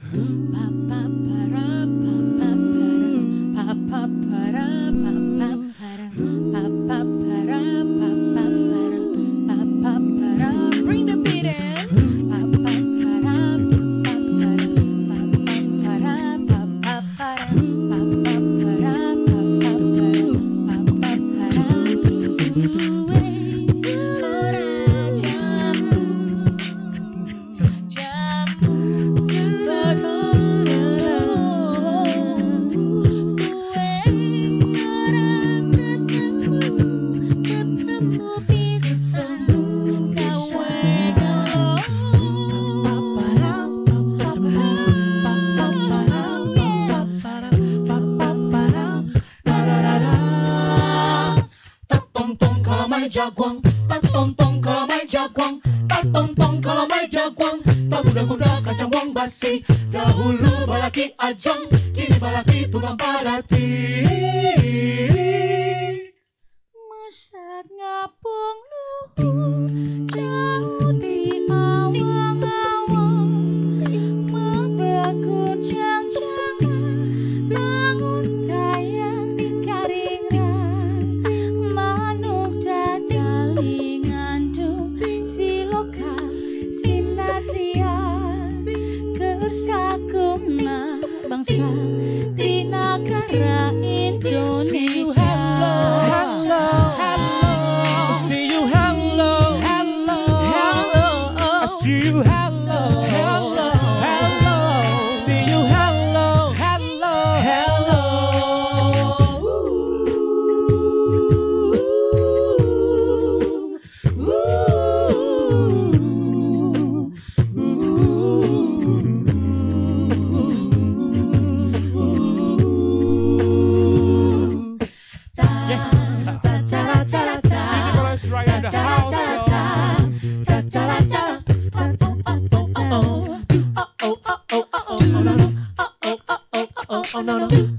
Bring the beat jaguang, tak tong-tong kalau main jaguang, tak tong-tong kalau main jaguang, tak kuda-kuda kacang wong basi. Dahulu balaki ajang, kini balaki tukang parati. Mesat ngapung luhur, jauh di awang-awang, membangun jang-jangan, bangun tayang karingran, manuk dadaling ngandung siloka sinatria, kersaguna bangsa di negara Indonesia. See you, hello, hello, hello. I see you, hello, hello, hello. See you, hello, hello, hello. Yes. Right in the house, Oh no no.